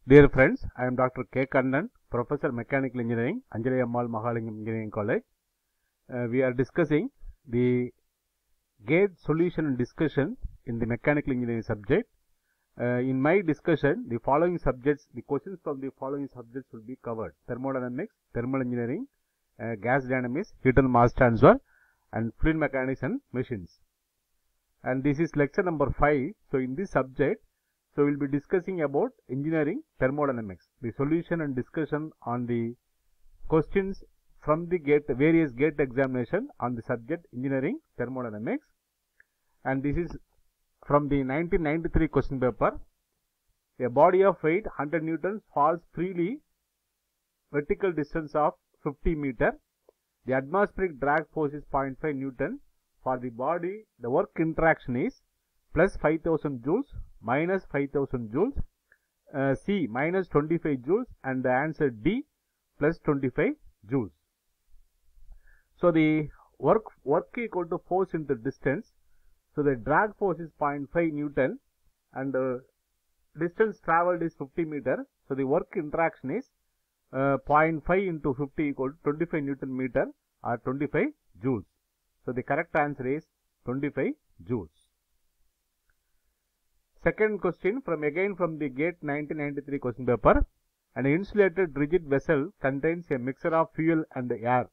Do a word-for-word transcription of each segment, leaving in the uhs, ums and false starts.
Dear friends, I am Doctor K. Kannan, Professor Mechanical Engineering, Anjali Ammal Mahalingam Engineering College. Uh, we are discussing the gate solution and discussion in the mechanical engineering subject. Uh, in my discussion, the following subjects, the questions from the following subjects will be covered: thermodynamics, thermal engineering, uh, gas dynamics, heat and mass transfer, and fluid mechanics and machines. And this is lecture number five. So in this subject, so we will be discussing about engineering thermodynamics, the solution and discussion on the questions from the gate, various gate examination on the subject engineering thermodynamics. And this is from the nineteen ninety-three question paper. A body of weight one hundred newtons falls freely vertical distance of fifty meter. The atmospheric drag force is zero point five newton. For the body, the work interaction is plus five thousand joules, minus five thousand joules, uh, C minus twenty-five joules, and the answer D plus twenty-five joules. So the work work equal to force into distance. So the drag force is zero point five newton and uh, distance traveled is fifty meter. So the work interaction is uh, zero point five into fifty equal to twenty-five newton meter or twenty-five joules. So the correct answer is twenty-five joules. Second question from again from the GATE nineteen ninety-three question paper. An insulated rigid vessel contains a mixture of fuel and air.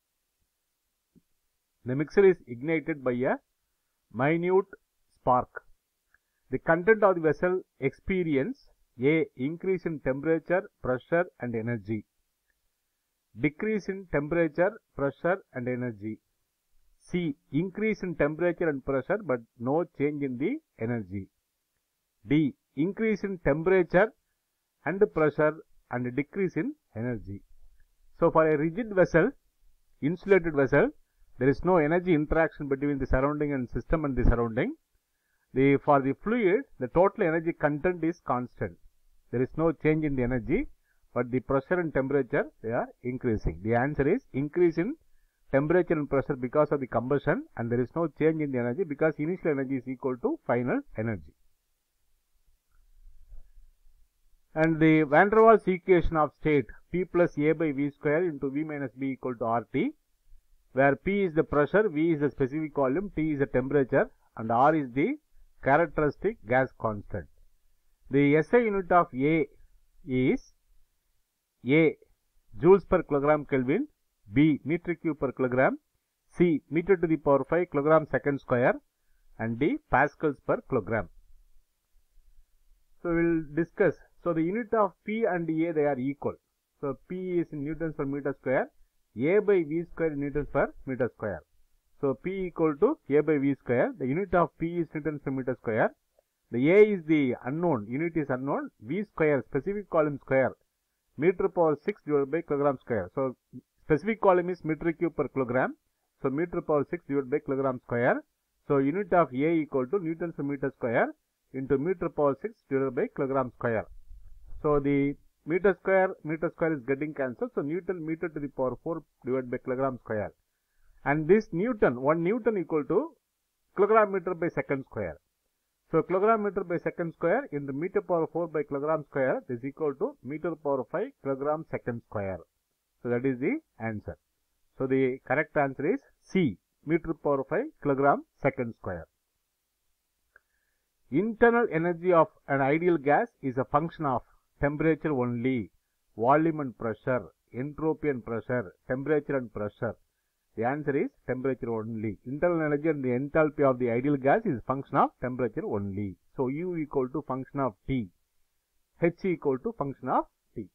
The mixture is ignited by a minute spark. The content of the vessel experience A. Increase in temperature, pressure and energy. Decrease in temperature, pressure and energy. C. Increase in temperature and pressure but no change in the energy. D. Increase in temperature and pressure and decrease in energy. So for a rigid vessel, insulated vessel, there is no energy interaction between the surrounding and system and the surrounding. The, for the fluid, the total energy content is constant. There is no change in the energy, but the pressure and temperature, they are increasing. The answer is increase in temperature and pressure because of the combustion, and there is no change in the energy because initial energy is equal to final energy. And the van der Waals equation of state P plus A by V square into V minus B equal to R T, where P is the pressure, V is the specific volume, T is the temperature, and R is the characteristic gas constant. The S I unit of A is A. joules per kilogram Kelvin, B. meter cube per kilogram, C. meter to the power five kilogram second square, and D. pascals per kilogram. So we will discuss. So the unit of P and A, they are equal. So P is in newtons per meter square, A by V square in newtons per meter square. So P equal to A by V square. The unit of P is newtons per meter square. The A is the unknown, unit is unknown, V square, specific column square, meter power six divided by kilogram square. So specific column is meter cube per kilogram. So meter power six divided by kilogram square. So unit of A equal to newtons per meter square into meter power six divided by kilogram square. So the meter square, meter square is getting cancelled. So Newton meter to the power four divided by kilogram square. And this Newton, one Newton equal to kilogram meter by second square. So kilogram meter by second square in the meter power four by kilogram square is equal to meter power five kilogram second square. So that is the answer. So the correct answer is C, meter power five kilogram second square. Internal energy of an ideal gas is a function of temperature only, volume and pressure, entropy and pressure, temperature and pressure. The answer is temperature only. Internal energy and the enthalpy of the ideal gas is function of temperature only. So U equal to function of T, H equal to function of T.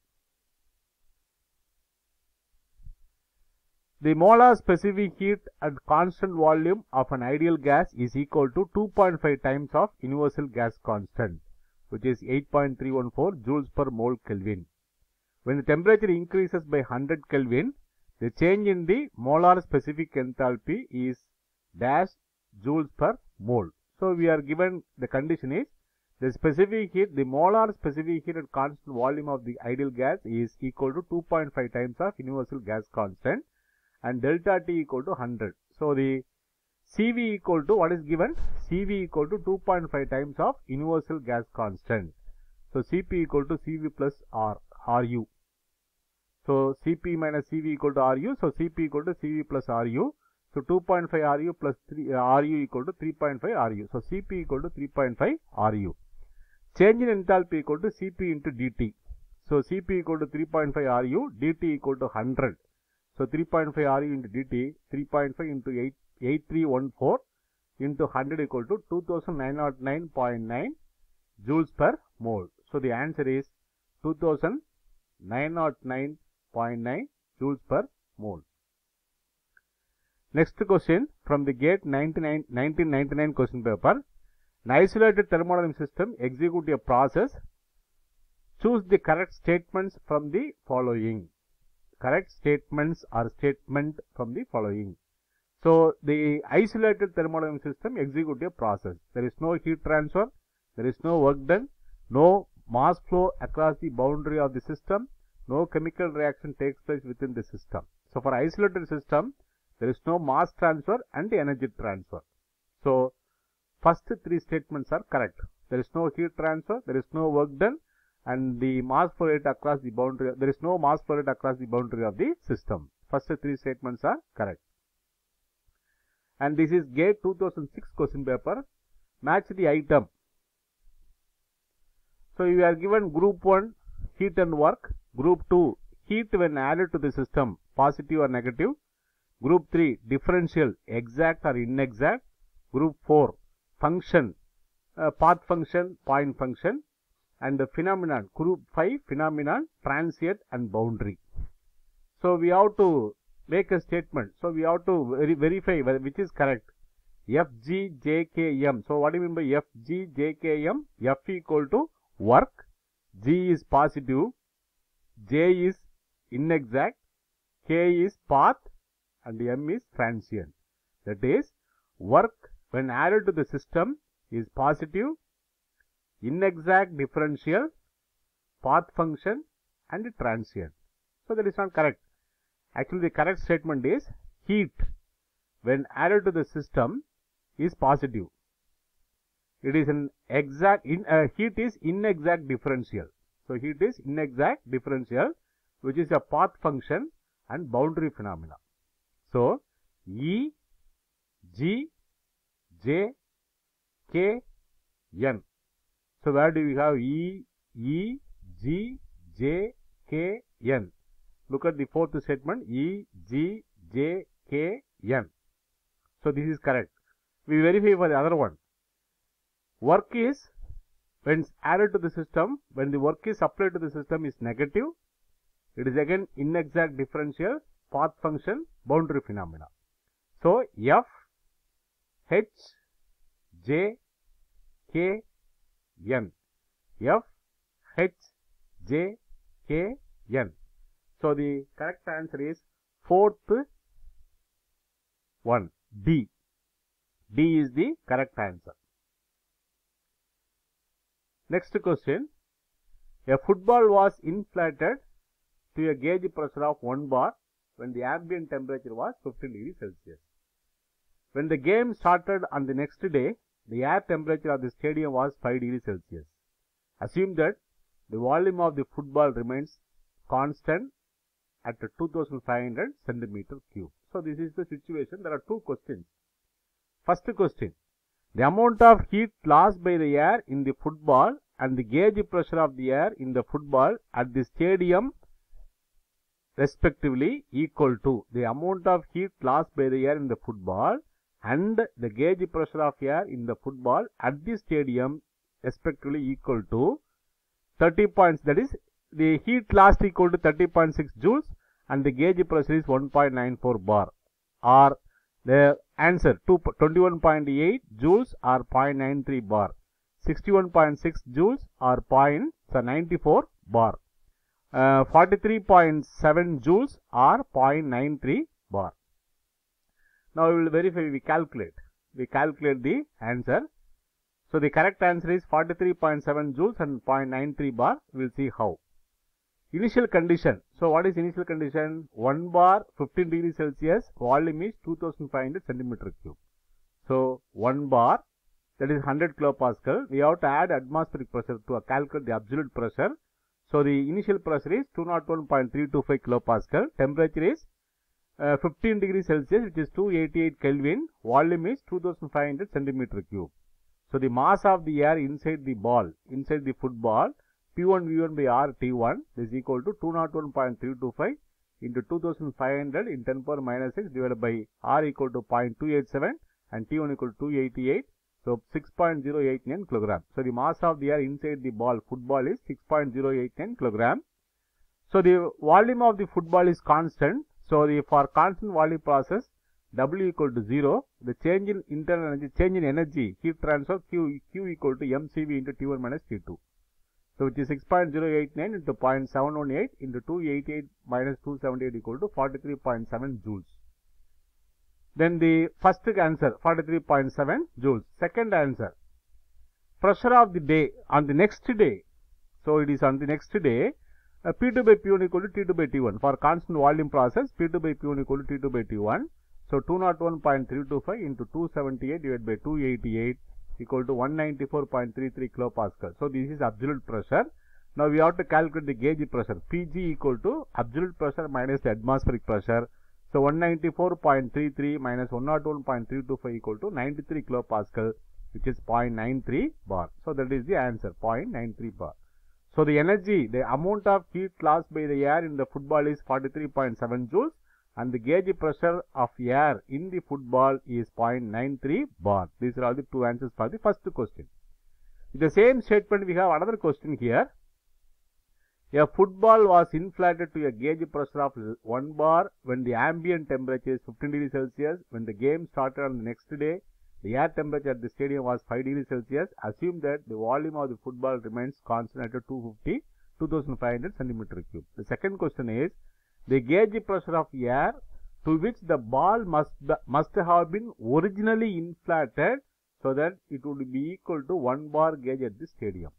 The molar specific heat at constant volume of an ideal gas is equal to two point five times of universal gas constant, which is eight point three one four joules per mole Kelvin. When the temperature increases by one hundred Kelvin, the change in the molar specific enthalpy is dash joules per mole. So we are given the condition is the specific heat, the molar specific heat at constant volume of the ideal gas is equal to two point five times of universal gas constant, and delta T equal to one hundred. So the C V equal to what is given? C V equal to two point five times of universal gas constant. So Cp equal to Cv plus R, Ru. So Cp minus Cv equal to Ru. So Cp equal to Cv plus Ru. So two point five Ru plus three, uh, Ru equal to three point five Ru. So Cp equal to three point five Ru. Change in enthalpy equal to Cp into dt. So Cp equal to three point five Ru, dt equal to one hundred. So three point five Ru into dt, three point five into eight, eight three one four into one hundred equal to two thousand nine hundred nine point nine joules per mole. So the answer is two thousand nine hundred nine point nine joules per mole. Next question from the GATE nineteen ninety-nine question paper. An isolated thermodynamic system execute a process. Choose the correct statements from the following. Correct statements or statement from the following. So the isolated thermodynamic system execute a process. There is no heat transfer. There is no work done. No mass flow across the boundary of the system. No chemical reaction takes place within the system. So for isolated system, there is no mass transfer and energy transfer. So first three statements are correct. There is no heat transfer, there is no work done, and the mass flow rate across the boundary, there is no mass flow rate across the boundary of the system. First three statements are correct. And this is GATE two thousand six question paper. Match the item. So you are given group one, heat and work. Group two, heat when added to the system, positive or negative. Group three, differential, exact or inexact. Group four, function, uh, path function, point function. And the phenomenon, group five, phenomenon, transient and boundary. So we have to make a statement. So we have to ver verify which is correct. F, G, J, K, M. So what do you mean by F, G, J, K, M? F equal to work, G is positive, J is inexact, K is path, and M is transient. That is, work when added to the system is positive, inexact differential, path function, and transient. So that is not correct. Actually, the correct statement is heat when added to the system is positive. It is an exact, in, uh, heat is inexact differential. So heat is inexact differential, which is a path function and boundary phenomena. So E, G, J, K, N. So where do we have E, E, G, J, K, N? Look at the fourth statement, E, G, J, K, N. So this is correct. We verify for the other one. Work is, when added to the system, when the work is applied to the system is negative, it is again inexact differential, path function, boundary phenomena. So F, H, J, K, N. F, H, J, K, N. So the correct answer is fourth one, D. D is the correct answer. Next question. A football was inflated to a gauge pressure of one bar when the ambient temperature was fifteen degrees Celsius. When the game started on the next day, the air temperature of the stadium was five degrees Celsius. Assume that the volume of the football remains constant at two thousand five hundred centimeter cube. So this is the situation. There are two questions. First question. The amount of heat lost by the air in the football and the gauge pressure of the air in the football at the stadium respectively equal to the amount of heat lost by the air in the football and the gauge pressure of air in the football at the stadium respectively equal to thirty points. That is, the heat lost equal to thirty point six joules and the gauge pressure is one point nine four bar, or the answer twenty-one point eight joules or zero point nine three bar, sixty-one point six joules or zero point nine four bar, uh, forty-three point seven joules or zero point nine three bar. Now we will verify, we calculate. We calculate the answer. So the correct answer is forty-three point seven joules and zero point nine three bar. We will see how. Initial condition. So what is initial condition? one bar, fifteen degrees Celsius, volume is two thousand five hundred centimeter cube. So one bar, that is one hundred kilopascal. We have to add atmospheric pressure to calculate the absolute pressure. So the initial pressure is two hundred one point three two five kilopascal. Temperature is uh, fifteen degrees Celsius, which is two hundred eighty-eight Kelvin. Volume is two thousand five hundred centimeter cube. So the mass of the air inside the ball, inside the football, P one V one by R T one is equal to two hundred one point three two five into two thousand five hundred in ten power minus six divided by R equal to zero point two eight seven and T one equal to two hundred eighty-eight. So six point zero eight nine kilogram. So the mass of the air inside the ball, football, is six point zero eight nine kilogram. So the volume of the football is constant. So the for constant volume process, W equal to zero. The change in internal energy, change in energy, heat transfer, Q, Q equal to M C V into T one minus T two. So which is six point zero eight nine into zero point seven one eight into two hundred eighty-eight minus two hundred seventy-eight equal to forty-three point seven joules. Then the first answer, forty-three point seven joules. Second answer, pressure of the day on the next day. So it is on the next day, uh, P two by P one equal to T two by T one. For constant volume process, P two by P one equal to T two by T one. So two hundred one point three two five into two hundred seventy-eight divided by two hundred eighty-eight equal to one hundred ninety-four point three three kilopascal. So this is absolute pressure. Now we have to calculate the gauge pressure. P G equal to absolute pressure minus the atmospheric pressure. So one hundred ninety-four point three three minus one hundred one point three two five equal to ninety-three kilopascal, which is zero point nine three bar. So that is the answer, zero point nine three bar. So the energy, the amount of heat lost by the air in the football is forty-three point seven joules, and the gauge pressure of air in the football is zero point nine three bar. These are all the two answers for the first question. In the same statement, we have another question here. A football was inflated to a gauge pressure of one bar when the ambient temperature is fifteen degrees Celsius. When the game started on the next day, the air temperature at the stadium was five degrees Celsius. Assume that the volume of the football remains constant at two hundred fifty, two thousand five hundred centimeter cube. The second question is, the gauge pressure of air to which the ball must, must have been originally inflated so that it would be equal to one bar gauge at the stadium.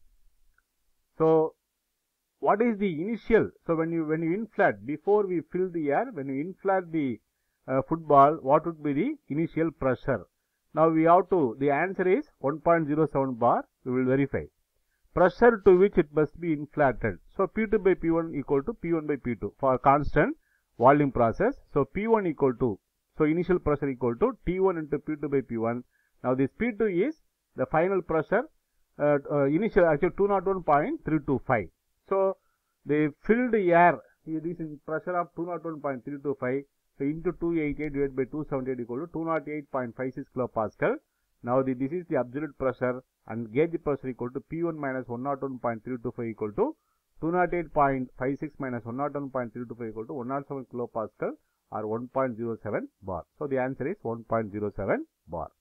So what is the initial? So when you when you inflate, before we fill the air, when you inflate the uh, football, what would be the initial pressure? Now we have to, the answer is one point zero seven bar. We will verify. Pressure to which it must be inflated. So P two by P one equal to P one by P two for constant volume process. So P one equal to, so initial pressure equal to T one into P two by P one. Now this P two is the final pressure, uh, uh, initial actually two hundred one point three two five. So the filled air, this is pressure of two hundred one point three two five. So into two hundred eighty-eight divided by two hundred seventy-eight equal to two hundred eight point five six kilopascal. Now the, this is the absolute pressure, and gauge pressure equal to P one minus one hundred one point three two five equal to two hundred eight point five six minus one hundred one point three two five equal to one hundred seven kilopascal or one point zero seven bar. So the answer is one point zero seven bar.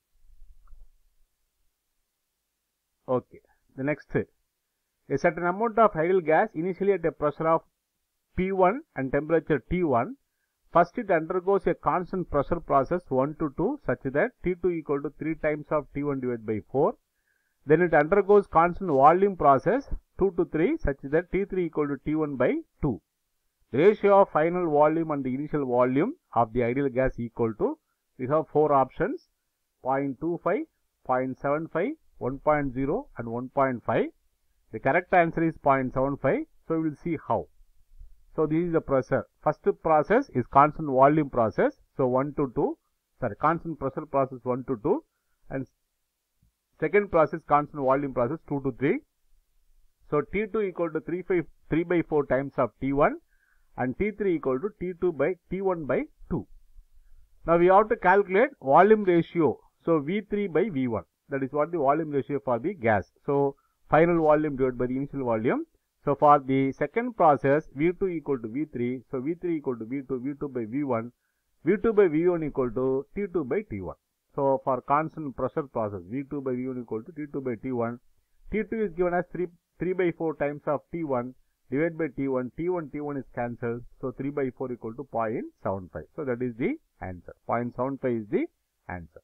Okay. The next, a certain amount of ideal gas initially at a pressure of P one and temperature T one. First, it undergoes a constant pressure process one to two such that T two equal to three times of T one divided by four. Then it undergoes constant volume process two to three such that T three equal to T one by two. The ratio of final volume and the initial volume of the ideal gas equal to, we have four options, zero point two five, zero point seven five, one point zero and one point five. The correct answer is zero point seven five. So we will see how. So this is the pressure. First process is constant volume process. So one to two, sorry, constant pressure process one to two, and second process constant volume process two to three. So T two equal to three by four times of T one and T three equal to T two by T one by two. Now we have to calculate volume ratio. So V three by V one. That is what the volume ratio for the gas. So final volume divided by the initial volume. So for the second process, V two equal to V three. So V three equal to V two, V two by V one. V two by V one equal to T two by T one. So for constant pressure process, V two by V one equal to T two by T one. T two is given as three by four times of T one divided by T one. T one, T one is cancelled. So three by four equal to zero point seven five. So that is the answer. zero point seven five is the answer.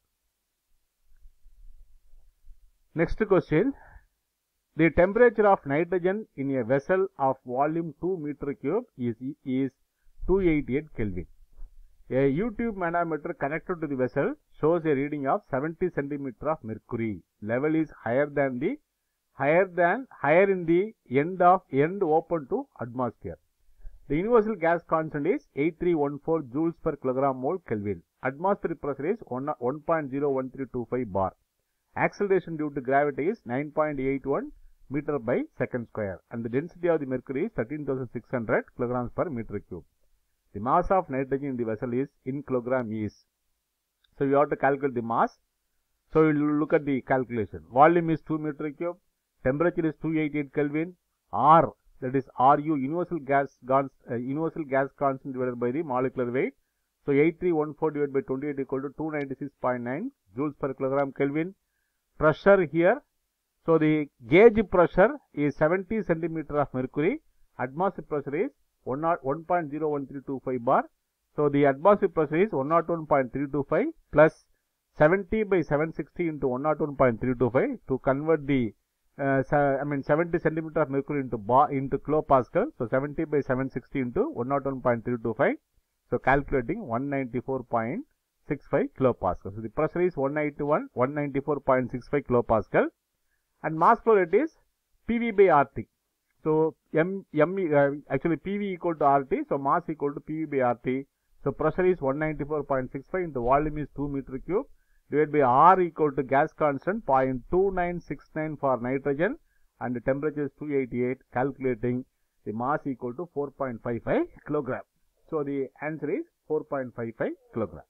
Next question. The temperature of nitrogen in a vessel of volume two meter cube is, is two hundred eighty-eight Kelvin. A U-tube manometer connected to the vessel shows a reading of seventy centimeter of mercury. Level is higher than the higher than higher in the end of end open to atmosphere. The universal gas constant is eight three one four joules per kilogram mole Kelvin. Atmospheric pressure is one point zero one three two five bar. Acceleration due to gravity is nine point eight one meter by second square, and the density of the mercury is thirteen thousand six hundred kilograms per meter cube. The mass of nitrogen in the vessel is in kilogram is. So you have to calculate the mass. So we will look at the calculation. Volume is two meter cube. Temperature is two hundred eighty-eight Kelvin. R, that is Ru, universal gas uh, universal gas constant divided by the molecular weight. So eight three one four divided by twenty-eight equal to two hundred ninety-six point nine joules per kilogram Kelvin. Pressure here. So the gauge pressure is seventy centimeter of mercury. Atmospheric pressure is one point zero one three two five bar. So the atmospheric pressure is one oh one point three two five plus seventy by seven sixty into one oh one point three two five to convert the uh, I mean seventy centimeter of mercury into bar into kilopascal. So seventy by seven sixty into one oh one point three two five. So calculating one ninety-four point six five kilopascal. So the pressure is one ninety-one, one ninety-four point six five kilopascal, and mass flow rate is P V by R T. So M, M uh, actually P V equal to R T. So mass equal to P V by R T. So pressure is one ninety-four point six five into volume is two meter cube divided by R equal to gas constant zero point two nine six nine for nitrogen, and the temperature is two hundred eighty-eight. Calculating the mass equal to four point five five kilogram. So the answer is four point five five kilogram.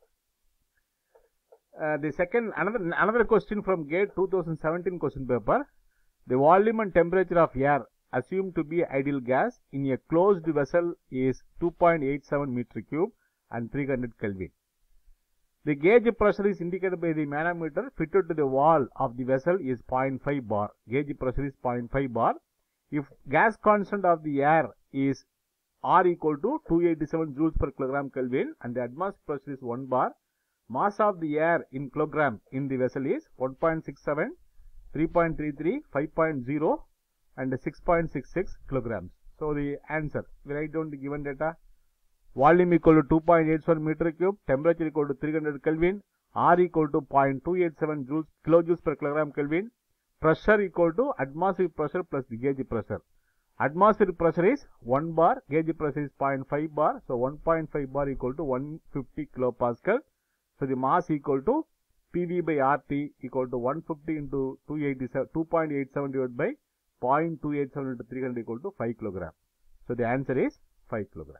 Uh, the second another another question from GATE two thousand seventeen question paper. The volume and temperature of air assumed to be ideal gas in a closed vessel is two point eight seven meter cube and three hundred Kelvin. The gauge pressure is indicated by the manometer fitted to the wall of the vessel is zero point five bar. Gauge pressure is zero point five bar. If gas constant of the air is R equal to two hundred eighty-seven joules per kilogram Kelvin and the atmospheric pressure is one bar, mass of the air in kilogram in the vessel is one point six seven, three point three three, five point zero and six point six six kilograms. So the answer, we write down the given data. Volume equal to two point eight seven meter cube, temperature equal to three hundred Kelvin, R equal to zero point two eight seven joules, kilojoules per kilogram Kelvin, pressure equal to atmospheric pressure plus the gauge pressure. Atmospheric pressure is one bar, gauge pressure is zero point five bar, so one point five bar equal to one hundred fifty kilopascal. So the mass equal to P V by R T equal to one hundred fifty into two point eight seven divided by zero point two eight seven into three hundred equal to five kilogram. So the answer is five kilogram.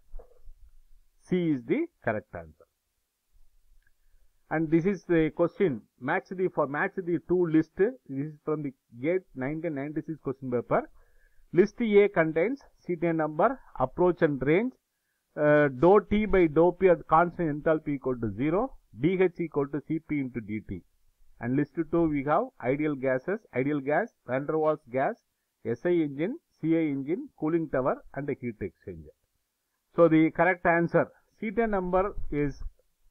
C is the correct answer. And this is the question. Match the for match the two list. This is from the GATE nineteen ninety-six question paper. List A contains C T N number, approach and range, uh, dou T by dou P at constant enthalpy equal to zero, D H equal to C P into D T. And list two we have ideal gases, ideal gas, van der Waals gas, S I engine, C I engine, cooling tower and a heat exchanger. So the correct answer, C T N number is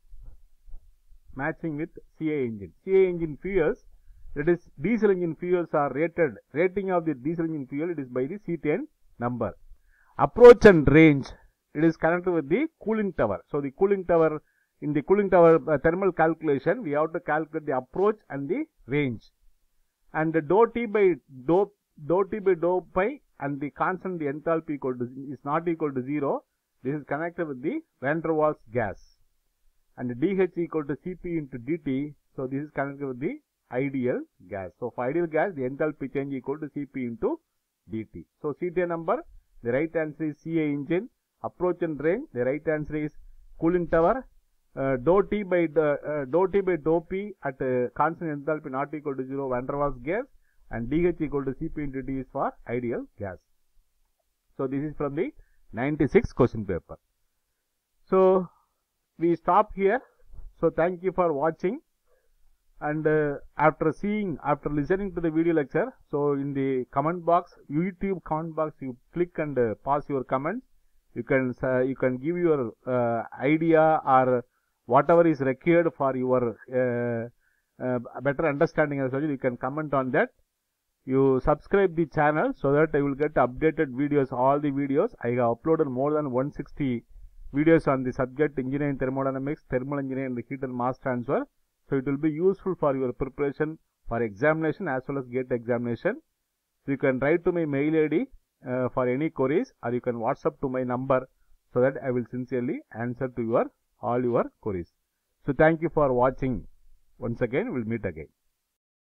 matching with C I engine. C I engine fuels, that is diesel engine fuels are rated, rating of the diesel engine fuel, it is by the C T N number. Approach and range, it is connected with the cooling tower. So the cooling tower, in the cooling tower uh, thermal calculation, we have to calculate the approach and the range. And the dou T by dou, dou T by dou pi and the constant the enthalpy equal to is not equal to zero. This is connected with the van der Waals gas. And the D H equal to C P into D T. So this is connected with the ideal gas. So for ideal gas, the enthalpy change equal to C P into D T. So C T N number, the right answer is C I engine. Approach and range, the right answer is cooling tower. Uh, dou T by uh, dou T by dou P at uh, constant enthalpy not equal to zero, van der Waals gas, and D H equal to C P into D is for ideal gas. So this is from the ninety-six question paper. So we stop here. So thank you for watching. And uh, after seeing, after listening to the video lecture, so in the comment box, YouTube comment box, you click and uh, pass your comments. You can uh, you can give your uh, idea or whatever is required for your uh, uh, better understanding as well. You can comment on that. You subscribe the channel so that I will get updated videos. All the videos I have uploaded more than one hundred sixty videos on the subject engineering thermodynamics, thermal engineering and the heat and mass transfer. So it will be useful for your preparation for examination as well as GATE examination. So you can write to my mail I D uh, for any queries, or you can WhatsApp to my number, so that I will sincerely answer to your all your queries. So thank you for watching. Once again, we'll meet again.